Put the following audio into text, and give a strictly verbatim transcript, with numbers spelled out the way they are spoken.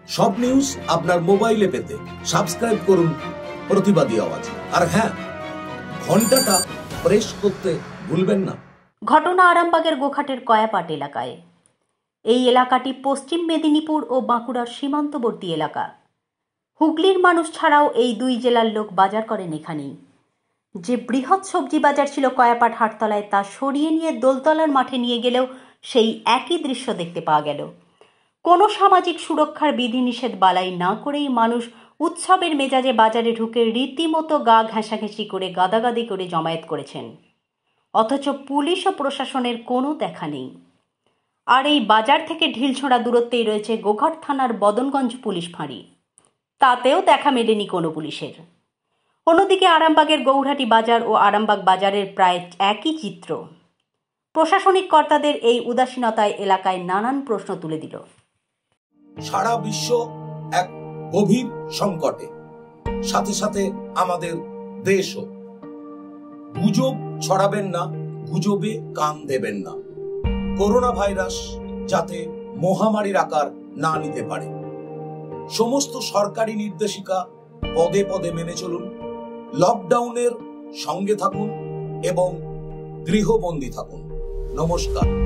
সব নিউজ আপনার মোবাইলে পেতে সাবস্ক্রাইব করুন প্রতিবাদী আওয়াজ। আর হ্যাঁ, ঘন্টাটা প্রেস করতে ভুলবেন না। ঘটনা আরামবাগের গোঘাটের কয়াপাট এলাকায়। এই এলাকাটি পশ্চিম মেদিনীপুর ও বাঁকুড়ার সীমান্তবর্তী এলাকা। হুগলির মানুষ ছাড়াও এই দুই জেলার লোক বাজার করেন এখানেই। যে বৃহৎ সবজি বাজার ছিল কয়াপাট হাটতলায়, তা সরিয়ে নিয়ে দোলতলার মাঠে নিয়ে গেলেও সেই একই দৃশ্য দেখতে পাওয়া গেল। কোনো সামাজিক সুরক্ষার বিধিনিষেধ বালাই না করেই মানুষ উৎসবের মেজাজে বাজারে ঢুকে রীতিমতো গা ঘেঁষাঘেঁষি করে গাদাগাদি করে জমায়েত করেছেন, অথচ পুলিশ ও প্রশাসনের কোনো দেখা নেই। আর এই বাজার থেকে ঢিলছোড়া দূরত্বেই রয়েছে গোঘাট থানার বদনগঞ্জ পুলিশ ফাঁড়ি, তাতেও দেখা মেলেনি কোনো পুলিশের। অন্যদিকে আরামবাগের গৌরহাটি বাজার ও আরামবাগ বাজারের প্রায় একই চিত্র। প্রশাসনিক কর্তাদের এই উদাসীনতায় এলাকায় নানান প্রশ্ন তুলে দিল। সারা বিশ্ব এক গভীর সংকটে, সাথে সাথে আমাদের দেশও। গুজব ছড়াবেন না, গুজবে কান দেবেন না। করোনা ভাইরাস যাতে মহামারীর আকার না নিতে পারে, সমস্ত সরকারি নির্দেশিকা পদে পদে মেনে চলুন। লকডাউনের সঙ্গে থাকুন এবং গৃহবন্দী থাকুন। নমস্কার।